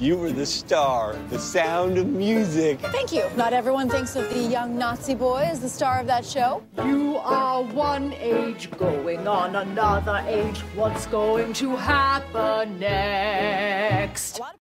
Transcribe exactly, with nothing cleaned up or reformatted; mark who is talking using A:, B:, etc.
A: You were the star, the sound of music.
B: Thank you. Not everyone thinks of the young Nazi boy as the star of that show.
C: You are one age going on another age. What's going to happen next?